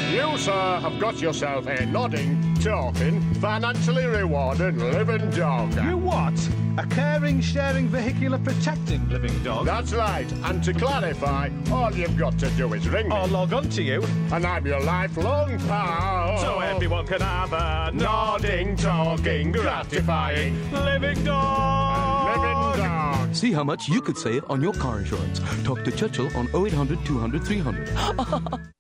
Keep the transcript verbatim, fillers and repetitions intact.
You, sir, have got yourself a nodding, talking, financially rewarded living dog. You what? A caring, sharing, vehicular protecting living dog? That's right. And to clarify, all you've got to do is ring me. Or log on to you. And I'm your lifelong pal. So everyone can have a nodding, talking, gratifying living dog. living dog. See how much you could save on your car insurance. Talk to Churchill on oh eight hundred, two hundred, three hundred.